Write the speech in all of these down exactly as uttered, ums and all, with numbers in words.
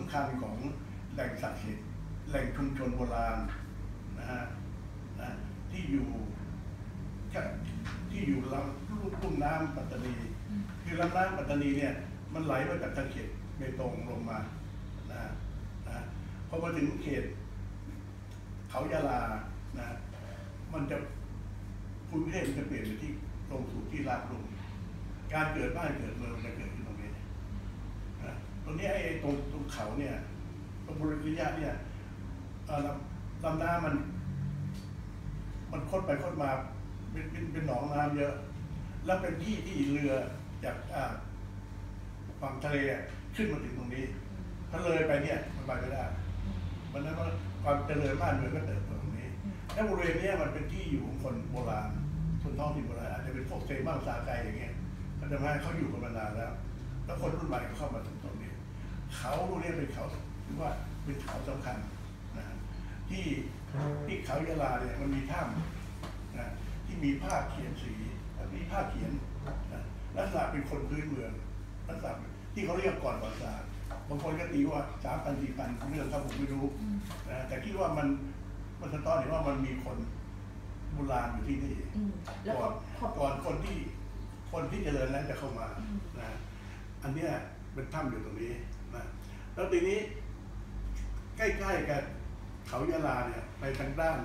ำคัญของแหล่งศักดิ์สิทธิ์แหล่งชุมชนโบราณนะฮะนะที่อยู่ที่อยู่ลำลุ่มน้ำปัตตานีคือลำน้ำปัตตานีเนี่ยมันไหลมาจากทางเขตเบตงลงมานะนะพอมาถึงเขตเขายะลานะมันจะภูมิประเทศมันจะเปลี่ยนไปที่ลงสู่ที่ราบลุ่มการเกิดบ้านเกิดเมืองจะเกิดขึ้นตรงนี้นะตรงนี้ไอ้ตรงตรงเขาเนี่ยตรงบริเวณระยะเนี่ยลำน้ำมันมันคดไปคดมาเป็นเป็นเป็นหนองน้ำเยอะแล้วเป็นที่ที่เรือจากฝั่งทะเลขึ้นมาถึงตรงนี้ถ้าเลยไปเนี่ยมันไปไม่ได้มันนั้นว่าความเจริญบ้านเมืองก็เติบโตตรงนี้แล้วบริเวณนี้มันเป็นที่อยู่ของคนโบราณคนท้องถิ่นโบราณอาจจะเป็นพวกเซบ้างซาไกอย่างเงี้ยมันจะมาให้เขาอยู่กันมานานแล้วแล้วคนรุ่นใหม่ก็เข้ามาถึงตรงนี้เขาตรงนี้เป็นเขาถือว่าเป็นเขาสำคัญนะที่ที่เขายะลาเนี่ยมันมีถ้ำนะที่มีผ้าเขียนสีมีผ้าเขียนนะลักษณะเป็นคนพื้นเมืองลักษณะที่เขาเรียกก่อนประวัติศาสตร์บางคนก็ตีว่าสามพันสี่พันเรื่องครับผมไม่รู้นะแต่คิดว่ามันมันสะท้อนเห็นว่ามันมีคนโบราณอยู่ที่นี่ก่อนก่อนคนที่คนที่เจริญนั้นจะเข้ามานะอันนี้เป็นถ้ำอยู่ตรงนี้นะแล้วทีนี้ใกล้ๆกับเขายะลาเนี่ยไปทางด้าน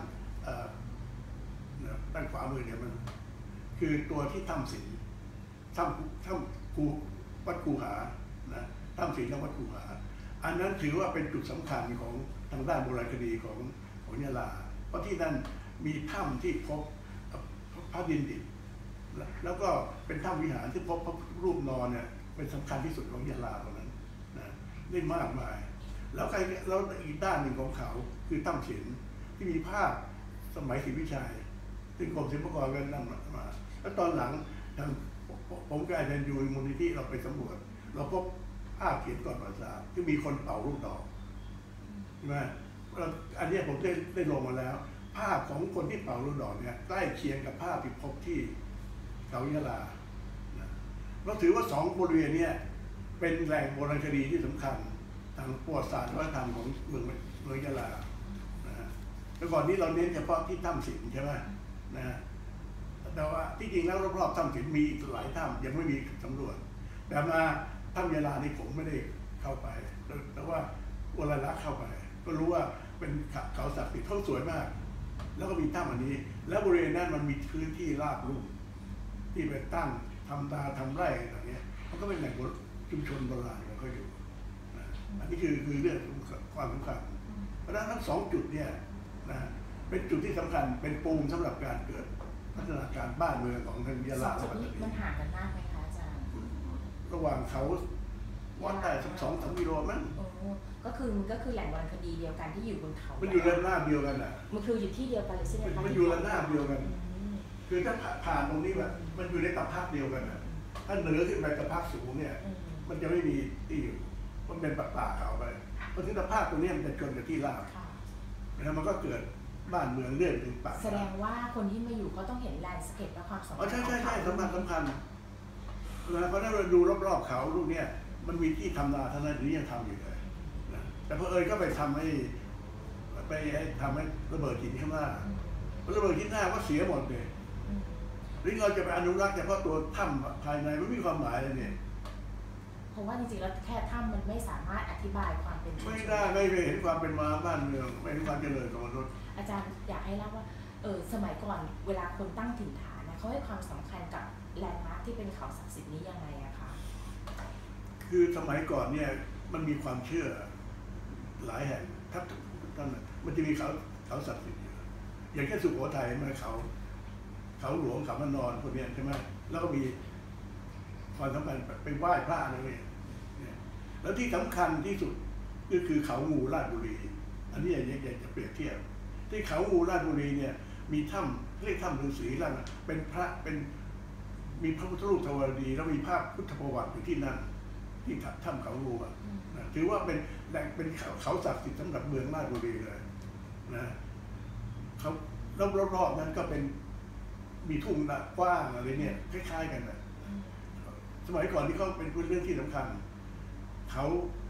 ด้านขวามือเนี่ยมันคือตัวที่ถ้ำศิลป์ถ้ำถ้ำคูวัดคูหานะถ้ำศิลป์และวัดคูหาอันนั้นถือว่าเป็นจุดสำคัญของทางด้านโบราณคดีของของยะลาเพราะที่นั่นมีถ้ำที่พบพระดินดิบแล้วก็เป็นถ้ำวิหารที่พบพระรูปนอนเนี่ยเป็นสำคัญที่สุดของยะลาตรงนั้นนะได้มากมายแล้วใครแล้วอีกด้านหนึ่งของเขาคือถ้ำศิลป์ที่มีภาพสมัยศรีวิชัยซึ่งกรมศิลปากรก็นำมาแล้วตอนหลังทางผมกับอาจารย์ยูมูลนิธิเราไปสำรวจเราพบภาพเขียนก่อนประวัติศาสตร์ที่มีคนเป่าลูกดอกใช่ไหมอันนี้ผมได้ได้ลงมาแล้วภาพของคนที่เป่าลูกดอกเนี่ยใกล้เคียงกับภาพที่พบที่เขายะลาเราถือว่าสองบริเวณนี้เป็นแหล่งโบราณคดีที่สำคัญทางประวัติศาสตร์วัฒนธรรมของเมืองเมืองยะลาแต่ก่อนนี้เราเน้นเฉพาะที่ถ้ำศิลป์ใช่ไหมนะแต่ว่าที่จริงแล้วรอบๆถ้ำศิลป์มีอีกหลายถ้ำยังไม่มีสำรวจแต่มาถ้ำยะลานี่ผมไม่ได้เข้าไปแต่ว่าวรลักษณ์เข้าไปก็รู้ว่าเป็นเขาศักดิ์สิทธิ์เขาสวยมากแล้วก็มีถ้ำอันนี้แล้วบริเวณนั้นมันมีพื้นที่ราบลุ่มที่ไปตั้งทำนาทำไร่อะไรเงี้ยมันก็เป็นแหล่งชุมชนโบราณของเขาอยู่อันนี้คือคือเรื่องความสำคัญเพราะฉะนั้นทั้งสองจุดเนี่ยนะเป็นจุดที่สำคัญเป็นปูมสำหรับการเกิดพัฒนาการบ้านเมืองของทางยะลาและปัตตานีมันห่างกันมากไหมคะอาจารย์ระหว่างเขาวัดได้สักสองสามกิโลมั้งก็คือมันก็คือแหล่งโบราณคดีเดียวกันที่อยู่บนเขามันอยู่ระนาบเดียวกันอ่ะมันคืออยู่ที่เดียวกันเลยใช่ไหมคะมันอยู่ระนาบเดียวกันคือถ้าผ่านตรงนี้แบบมันอยู่ในตะพักเดียวกันอ่ะถ้าเหนือขึ้นไปตะพักสูงเนี่ยมันจะไม่มีที่อยู่มันเป็นป่าป่าเขาไปเพราะที่ตะพักตรงนี้มันจะชนกับที่ราบแล้วมันก็เกิดบ้านเมืองเลื่อนถึงป่าแสดงว่าคนที่มาอยู่เขาต้องเห็นแลนด์สเคปและความสำคัญอ๋อใช่ใช่ใช่สำคัญสำคัญเพราะถ้าเราดูรอบๆเขาลูกเนี้ยมันมีที่ทำนาท่านั้นนี้ยังทำอยู่เลยนะแต่พอเอิญก็ไปทำให้ไปทำให้ระเบิดหินข้างหน้าระเบิดหินหน้าก็เสียหมดเลยหรือเราจะไปอนุรักษ์เฉพาะตัวถ้ำภายในไม่มีความหมายเลยเนี่ยเพราะว่าจริงๆแล้วแค่ถ้ำมันไม่สามารถอธิบายความเป็นไม่ได้ไม่เห็นความเป็นมาบ้านเมืองไม่เห็นความเจริญของมนุษย์อาจารย์อยากให้เล่าว่าเออสมัยก่อนเวลาคนตั้งถิ่นฐานนะเขาให้ความสำคัญกับแลนด์มาร์คที่เป็นเขาศักดิ์สิทธิ์นี้ยังไงอะคะคือสมัยก่อนเนี่ยมันมีความเชื่อหลายแห่งถ้าท่านมันจะมีเขาเขาศักดิ์สิทธิ์อยู่อย่างเช่นสุโขทัยมันเขาเขาหลวงเขามานอนพวกนี้ใช่ไหมแล้วก็มีความสำคัญไปไหว้พระอะไรเนี่ยแล้วที่สำคัญที่สุดก็คือเขางูราชบุรีอันนี้อยากจะเปรียบเทียบที่เขางูราชบุรีเนี่ยมีถ้ำเรียกถ้ำฤาษีล่างเป็นพระเป็นมีพระพุทธรูปทวารดีแล้วมีภาพพุทธประวัติอยู่ที่นั่นที่ถ้ำเขางูอ่ะถือว่าเป็นแหล่งเป็นเขาศักดิ์สิทธิ์สำหรับเมืองราชบุรีเลยนะเขาแล้วรอบๆนั้นก็เป็นมีทุ่งนา กว้างอะไรเนี่ยคล้ายๆกันนะสมัยก่อนที่เขาเป็นเรื่องที่สำคัญเขา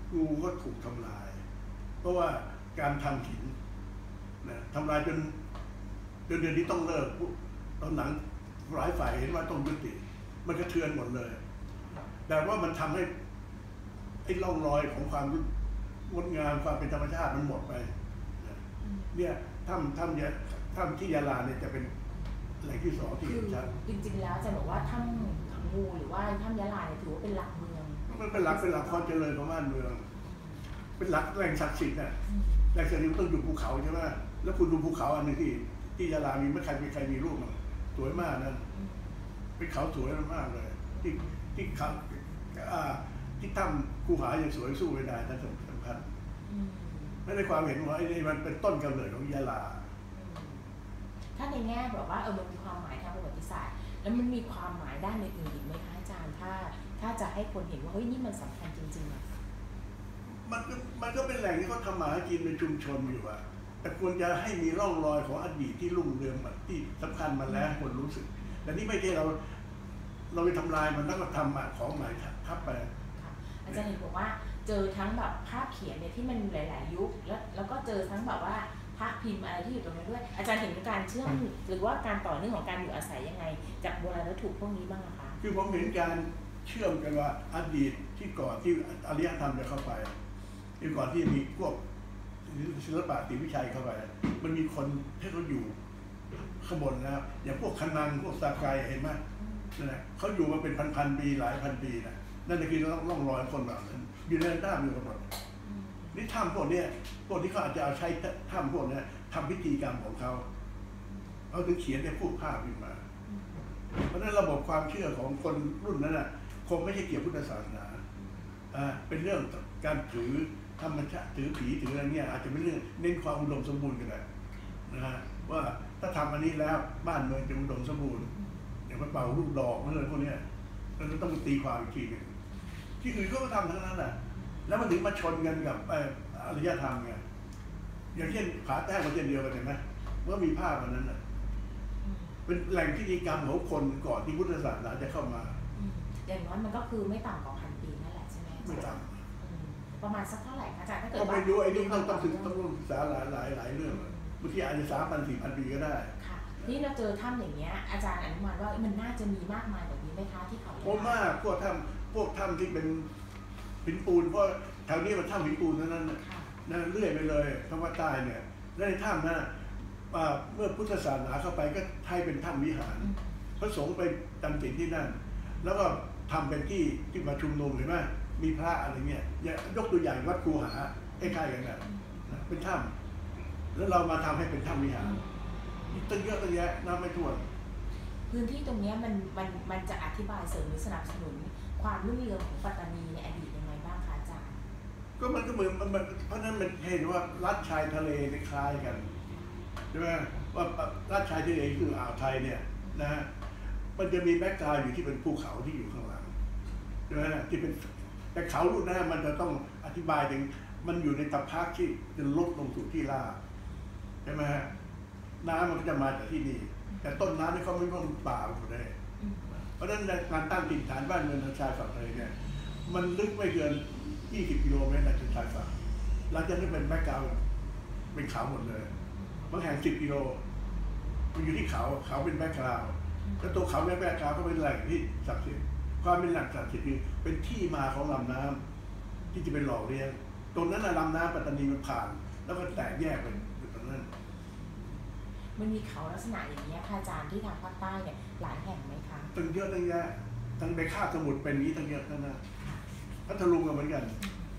งูก็ถูกทำลาย เพราะว่าการทำหินนะทำลายจนจนเดือนนี้ต้องเลิกตอนหลังหลายฝ่ายเห็นว่าต้องยุติมันกระเทือนหมดเลย แต่ว่ามันทำให้ไอ้ร่องรอยของความงดงามความเป็นธรรมชาติมันหมดไปเนี่ยถ้ำถ้ำยะถ้ำที่ยะลาเนี่ยจะเป็นแหล่งที่สองที่เห็นชัดจริงๆแล้วจะบอกว่าถ้ำงูหรือว่าถ้ำยะลาเนี่ยถือว่าเป็นหลักเมืองมันเป็นหลักเป็นหลักความเจริญของบ้านเมืองเป็นหลักแหล่งศักดิ์สิทธิ์น่ะแหล่งศักดิ์สิทธิ์ต้องอยู่ภูเขาใช่ไหมแล้วคุณดูภูเขาอันนึงที่ที่ยะลามีไม่ใครมีใครมีรูปมันสวยมากนั่นเป็นเขาสวยมากเลยที่ที่เขาที่ถ้ำคูหายังสวยสู้ไม่ได้นั่นสำคัญไม่ได้ความเห็นว่าไอ้นี่มันเป็นต้นกำเนิดของยะลาถ้าในแง่แบบว่าเออมันมีความหมายทางประวัติศาสตร์แล้วมันมีความหมายด้านอื่นอีกไหมคะอาจารย์ถ้าถ้าจะให้คนเห็นว่าเฮ้ยนี่มันสำคัญจริงๆอะมันมันก็เป็นแหล่งที่เขาทำมาหากินในชุมชนอยู่อะแต่ควรจะให้มีร่องรอยของอดีตที่รุ่งเรืองที่สำคัญมาแล้วคนรู้สึกแต่นี่ไม่ใช่เราเราไปทำลายมันแล้วก็ทำมาของใหม่ทับไปอาจารย์เห็นบอกว่าเจอทั้งแบบภาพเขียนเนี่ยที่มันหลายๆยุคแล้วแล้วก็เจอทั้งแบบว่าภาพพิมพ์อะไรที่อยู่ตรงนั้นด้วยอาจารย์เห็นการเชื่อมหรือว่าการต่อเนื่องของการอยู่อาศัยยังไงจากโบราณวัตถุพวกนี้บ้างคะคือผมเห็นการเชื่อมกันว่าอดีตที่ก่อนที่อารยธรรมจะเข้าไปที่ก่อนที่มีพวกศิลปะติวิชัยเข้าไปมันมีคนที่เขาอยู่ข้างบนนะครับอย่างพวกคนังพวกสากายเห็นไหมนั่นแหละเขาอยู่มาเป็นพันๆปีหลายพันปีนะนั่นคือร่องรอยคนแบบนั้นอยู่ในด้านอยู่กันหมดนี่ถ้ำพวกนี้พวกที่เขาอาจจะเอาใช้ถ้ำพวกนี้ทำพิธีกรรมของเขาเขาถึงเขียนในพูดภาพขึ้นมาเพราะนั้นระบบความเชื่อของคนรุ่นนั้นน่ะคงไม่ใช่เกี่ยวกับพุทธศาสนาอ่าเป็นเรื่องการถือธรรมชาติถือผีถืออะไรเงี้ยอาจจะเป็นเรื่องเน้นความอุดมสมบูรณ์กันแหละนะฮะว่าถ้าทำอันนี้แล้วบ้านเมืองจะอุดมสมบูรณ์อย่างมันเป่าลูกดอกอะไรพวกนี้เราต้องตีความอีกทีนึงที่อื่นเขาก็ทำทั้งนั้นแหละแล้วมันถึงมาชนกันกับอารยธรรมไงอย่างเช่นผาแต้มก็เช่นเดียวกันเห็นไหมว่ามีภาพอันนั้นน่ะเป็นแหล่งพิธีกรรมของคนก่อนที่พุทธศาสนาจะเข้ามาอย่างน้อยมันก็คือไม่ต่ำกว่าพันปีนั่นแหละใช่ไหมไม่ต่ำประมาณสักเท่าไหร่คะอาจารย์ถ้าเกิดว่าไปดูไอ้นี่ต้องต้องศึกต้องศึกษาหลายหลายหลายเรื่องบางทีอาจจะสามพันสี่พันปีก็ได้ค่ะนี่เราเจอถ้ำอย่างเงี้ยอาจารย์อนุมานว่ามันน่าจะมีมากมายแบบนี้ไหมคะที่เขาโอ้มากพวกถ้ำพวกถ้ำที่เป็นหินปูนเพราะแถวนี้มันถ้ำหินปูนนั้นนั่นเลื่อยไปเลยทั้งว่าใต้เนี่ยในถ้ำนั้นเมื่อพุทธศาสนาเข้าไปก็ให้เป็นถ้ำวิหารพระสงฆ์ไปจำศีลที่นั่นแล้วก็ทำเป็นที่ที่มาชุมนุมเห็นไหมมีพระอะไรเงี้ยยกตัวอย่างวัดคูหาใกล้ๆกันนะเป็นถ้ำแล้วเรามาทำให้เป็นถ้ำวิหารตั้งเยอะตั้งแยะนับไม่ถ้วนพื้นที่ตรงนี้มันมันมันจะอธิบายเสริมหรือสนับสนุนความรุ่งเรืองของปัตตานีในอดีตยังไงบ้างคะอาจารย์ก็มันก็เหมือนมันเพราะนั้นมันเห็นว่ารัฐชายทะเลคล้ายกันใช่ไหมว่ารัฐชายทะเลคืออ่าวไทยเนี่ยนะฮะมันจะมีแบ็กกราวด์อยู่ที่เป็นภูเขาที่อยู่ข้างหลังใช่ไหมที่เป็นแต่เขาลูกนั้นมันจะต้องอธิบายถึงมันอยู่ในตะพักที่จะลดลงสู่ที่ราบใช่ไหมฮะน้ำมันก็จะมาจากที่นี่แต่ต้นน้ำนี่เขาไม่ต้องป่าอยู่ได้เพราะฉะนั้นการตั้งถิ่นฐานบ้านเมืองทางชายฝั่งทะเลเนี่ยมันลึกไม่เกินยี่สิบกิโลเมตรในชายฝั่งหลังจากนั้นเป็นแบ็กกราวด์เป็นเขาหมดเลยบางแห่งสิบกิโลมันอยู่ที่เขาเขาเป็นแบ็กกราวด์แล้วตัวเขาแบ็กกราวด์ก็เป็นแหล่งที่ศักดิ์สิทธิ์ความเป็นแหล่งศักดิ์สิทธิ์คือเป็นที่มาของลำน้ำที่จะเป็นหล่อเลี้ยงตรงนั้นลำน้ำปัตตานีมันผ่านแล้วก็แตกแยกเป็นตรงนั้นมันมีเขาลักษณะอย่างนี้ค่ะอาจารย์ที่ทางภาคใต้เนี่ยหลายแห่งไหมคะตั้งเยอะตั้งแยะทั้งไปคาบสมุทรเป็นนี้ตั้งเยอะทั้งนั้นพัทลุงก็เหมือนกัน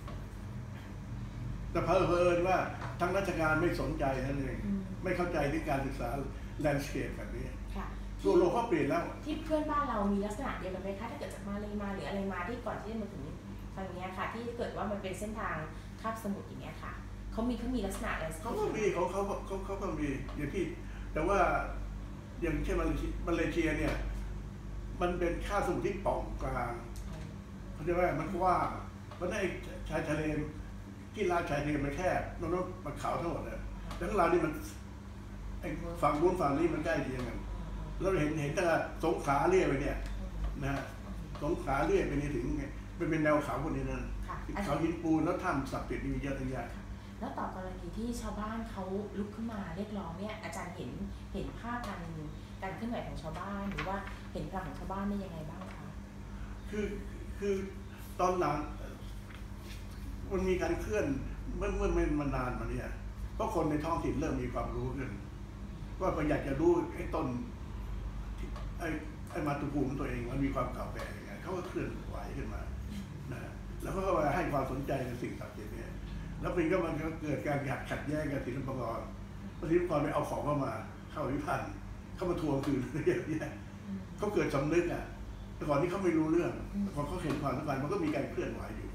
แต่เผอิญว่าทางราชการไม่สนใจนั่นเองไม่เข้าใจในการศึกษาแลนด์สเคปแบบนี้ส่วนโลกเขาเปลี่ยนแล้วที่เพื่อนบ้านเรามีลักษณะเดียวกันไหมคะถ้าเกิดจากมาเลยมาหรืออะไรมาที่ก่อนที่จะมาถึงทางนี้ค่ะที่เกิดว่ามันเป็นเส้นทางคาบสมุทรอย่างเงี้ยค่ะเขามีเขามีลักษณะอะไรเขาก็มีเขาเขาเขาเขาก็มีอย่างที่แต่ว่าอย่างเช่นมาเลเซียเนี่ยมันเป็นคาบสมุทรที่ป่องกลางเขาจะว่ามันกว้างมันได้ชายทะเลที่ลาดชายทะเลมันแคบนอกๆมันเขาทั้งหมดเลยแล้วข้างล่างนี่มันฝั่งนู้นฝั่งนี้มันใกล้เคียงกันเราเห็นเห็นแต่สงขลาเรียกไปเนี่ยนะสงขลาเรียกไปนี่ถึงไงเป็นเป็นแนวเขาคนนี้นั่นเขาหินปูนแล้วถ้ำศักดิ์สิทธิ์มีเยอะทั้งแยะแล้วต่อกรณีที่ชาวบ้านเขาลุกขึ้นมาเรียกร้องเนี่ยอาจารย์เห็นเห็นภาพการการเคลื่อนไหวของชาวบ้านหรือว่าเห็นพลังของชาวบ้านนี่ยังไงบ้างคะคือคือตอนหลังมันมีการเคลื่อนเมื่อเมื่อมันนานมาเนี่ยเพราะคนในท้องถิ่นเริ่มมีความรู้ขึ้นว่าพออยากจะรู้ไอ้ต้นไอ้ไอ้มาตุภูมิตัวเองมันมีความเก่าแก่ยังไงเขาก็เคลื่อนไหวขึ้นมานะแล้วก็ให้ความสนใจในสิ่งศักดิ์สิทธิ์เนี่ยแล้วเป็นก็มันก็เกิดการขัดแย้งกับศิลปากรศิลปากรไปเอาของเข้ามาเข้าวิพันธ์เข้ามาทวงคืนเยอะแยะเขาเกิดสำนึกอ่ะแต่ก่อนนี้เขาไม่รู้เรื่องแต่พอเขาเห็นความสำคัญมันก็มีการเคลื่อนไหวอยู่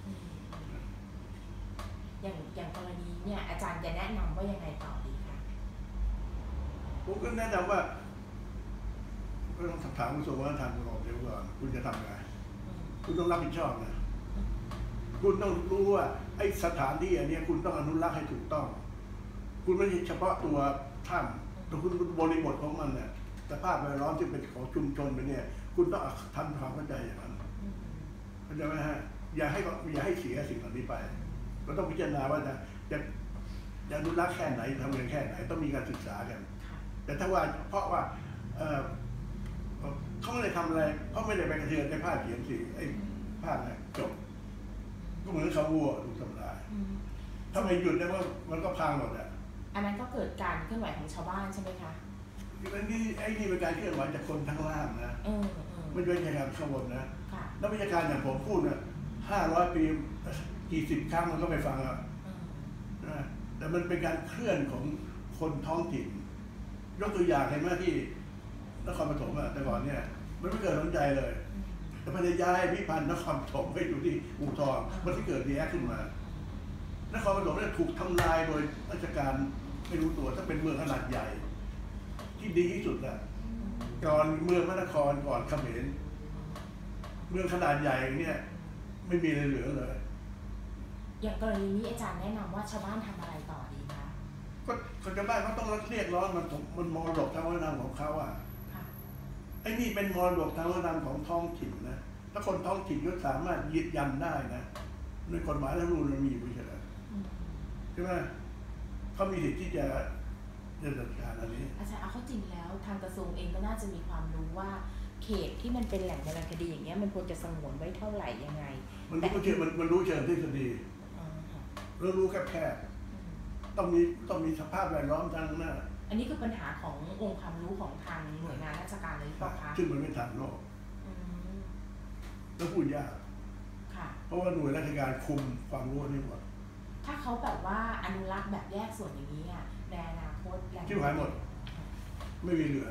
อย่างอย่างกรณีเนี่ยอาจารย์จะแนะนำว่ายังไงต่อดีคะผมก็แนะนำว่าก็ต้องถามกระทรวงวัฒนธรรมก่อนเดี๋ยวก่อนคุณจะทำไงคุณต้องรับผิดชอบนะคุณต้องรู้ว่าไอ้สถานที่อันนี้คุณต้องอนุรักษ์ให้ถูกต้องคุณไม่ใช่เฉพาะตัวถ้ำแต่คุณบริบทของมันเนี่ยสภาพแวดล้อมที่เป็นของชุมชนไปเนี่ยคุณต้องทำความเข้าใจอย่างนั้นเข้าใจไหมฮะอย่าให้อย่าให้เสียสิ่งเหล่านี้ไปเราต้องพิจารณาว่าจะจะจะอนุรักษ์แค่ไหนทำงานแค่ไหนต้องมีการศึกษากันแต่ถ้าว่าเพราะว่าเขาไม่ได้ทำอะไรเขาไม่ได้ไปกระเทือนในภาพเขียนสิไอ้ภาพเนี่ยจบก็เหมือนเขาวัวถูกทำลายถ้าไม่หยุดได้ว่ามันก็พังหมดอ่ะอันนั้นก็เกิดการเคลื่อนไหวของชาวบ้านใช่ไหมคะอันนี้ไอ้นี่เป็นการเคลื่อนไหวจากคนทั้งล่างนะไม่ใช่การข้างบนนะแล้ววิชาการอย่างผมพูดเนี่ยห้าร้อยปีกี่สิบครั้งมันก็ไม่ฟังอ่ะนะแต่มันเป็นการเคลื่อนของคนท้องถิ่นยกตัวอย่างเห็นไหมที่นครปฐมอ่ะแต่ก่อนเนี่ยมันไม่เกิดสนใจเลยแต่พอจะย้ายพิพันธ์นครปฐมไปอยู่ที่อู่ทองมันที่เกิดดีแอคขึ้นมานครปฐมเนี่ยถูกทำลายโดยราชการไม่รู้ตัวถ้าเป็นเมืองขนาดใหญ่ที่ดีที่สุดอะก่อนเมืองพระนครก่อนเขมรเมืองขนาดใหญ่เนี่ยไม่มีอะไรเหลือเลยอย่างกรณีนี้อาจารย์แนะนำว่าชาวบ้านทำอะไรต่อดีคะก็คนชาวบ้านเขาต้องเรียกร้องมันมันมรดกทางวัฒนธรรมของเขาอ่ะไอ้นี่เป็นมรดกทางวัฒนธรรมของท้องถิ่นนะถ้าคนท้องถิ่นก็สามารถยึดยันได้นะในกฎหมายและรูลมันมีอยู่เฉยๆใช่ไหมเขามีสิทธิ์ที่จะจะจัดการอันนี้อาจารย์เอาเข้าจริงแล้วทางกระทรวงเองก็น่าจะมีความรู้ว่าเขตที่มันเป็นแหล่งโบราณคดีอย่างเงี้ยมันควรจะสงวนไว้เท่าไหร่ยังไงมันรู้เชิงมันมันรู้เชิงทฤษฎีแล้วรู้แค่แค่ต้องมีต้องมีสภาพแวดล้อมทางหน้าอันนี้คือปัญหาขององค์ความรู้ของทางหน่วยงานราชการเลยหรือเปล่าคะซึ่งมันไม่ทันโลกแล้วพูดยากเพราะว่าหน่วยราชการคุมความรู้นี่หมดถ้าเขาแบบว่าอนุรักษ์แบบแยกส่วนอย่างนี้อ่ะในอนาคตแหล่งที่หายหมดไม่มีเหลือ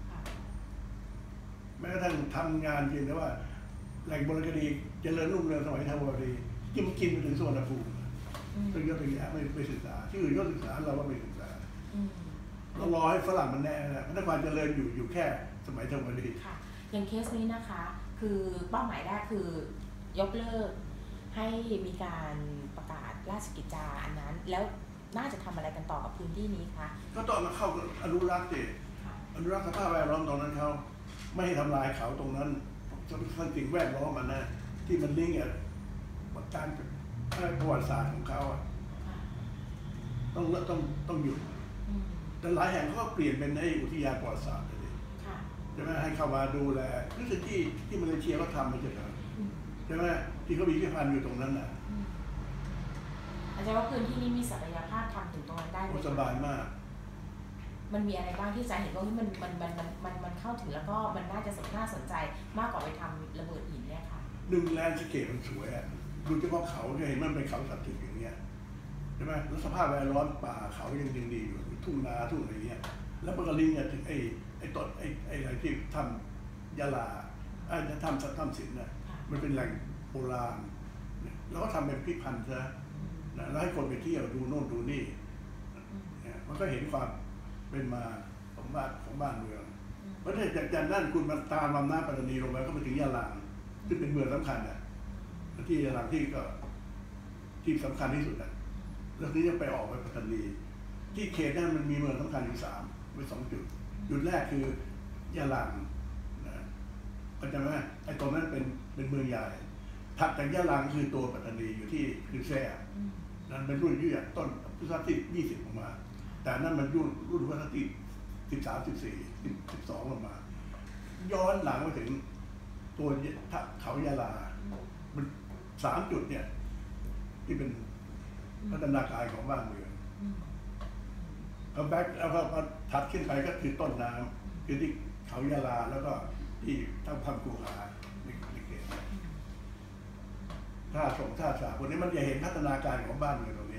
แม้กระทั่งทำงานเพียงแต่ว่าแหล่งโบราณคดีเจริญรุ่งเรืองสมัยธรรมวดีกินกินไปถึงสุวรรณภูมิเป็นยอดเป็นแย่ไม่ไปศึกษาที่อื่นก็ศึกษาเราก็ไม่ศึกษาเรารอให้ฝรั่งมันแน่นะพัฒนาการเจริญอยู่อยู่แค่สมัยธรรมวดีค่ะอย่างเคสนี้นะคะคือเป้าหมายแรกคือยกเลิกให้มีการประกาศราชกิจจาอันนั้นแล้วน่าจะทำอะไรกันต่อกับพื้นที่นี้คะก็ต้องมาเข้าอนุรักษ์ดิอนุรักษ์สภาพแวดล้อมตรงนั้นเขาไม่ให้ทำลายเขาตรงนั้นสิ่งแวดล้อมมันนะที่มันลิงก์กับการประวัติศาสตร์ของเขาต้องต้องต้องหยุดแต่หลายแห่งเขาก็เปลี่ยนเป็นในอุทยานประวัติศาสตร์เลยใช่ไหมให้เข้ามาดูแลรู้สึกที่ที่มาเลเซียเขาทำมาจากไหนใช่ไหมที่เขามีพิพิธภัณฑ์อยู่ตรงนั้นน่ะอาจารย์ว่าพื้นที่นี้มีศักยภาพทำถึงตรงนั้นได้ไหมสบายมากมันมีอะไรบ้างที่อาจารย์เห็นว่ามันมันมันมันมันมันเข้าถึงแล้วก็มันน่าจะน่าสนใจมากกว่าไปทำระเบิดหินเนี่ยค่ะหนึ่งแลนด์สเคปมันสวยอ่ะดูเฉพาะเขาเห็นมันเป็นเขาสัตว์ถึงอย่างเงี้ยใช่ไหมแล้วสภาพแวดล้อมป่าเขายังยังดีอยู่ทุ่งนาทุ่งอะไรเงี้ยแล้วมันก็ลิงก์ถึงไอ้ไอ้ต้นไอ้ไอ้อะไรที่ทำยาลาไอ้จะทำทำศิลป์น่ะมันเป็นแหล่งโบราณแล้วก็ทำเป็นพิพิธภัณฑ์ซะแล้วให้คนไปเที่ยวดูโน่นดูนี่มันก็เห็นความเป็นมาของบ้านของบ้านเมืองเพราะถ้าจากจากนั้นคุณมาตามลำน้ำปัตตานีลงไปก็ไปถึงยะลาซึ่งเป็นเมืองสำคัญอ่ะที่ยะลาที่ก็ที่สำคัญที่สุดอ่ะแล้วนี้จะไปออกไปปัตตานีที่เขตนั้นมันมีเมืองสำคัญอยู่สามเป็นสองจุดจุดแรกคือยะลานะเข้าใจไหมไอ้ตรงนั้นเป็นเป็นเมืองใหญ่ทถัดจากยะลาคือตัวปัตตานีอยู่ที่คือแซ่นั่นเป็นรุ่นยืดต้นพุทธศตวรรษที่ยี่สิบออกมาแต่นั่นมันรุ่นรุ่นพุทธศตวรรษที่สิบสามสิบสี่สิบสองลงมาย้อนหลังมาถึงตัวเขายะลามันสามจุดเนี่ยที่เป็นพัฒนาการของบ้านเมืองเอาแบ็คแล้วก็ถัดขึ้นไปก็คือต้นน้ำคือที่เขายะลาแล้วก็ที่ทั้งพังกูหาถ้าสงท่าสาคนนี้มันจะเห็นพัฒนาการของบ้านเมืองตรงนี้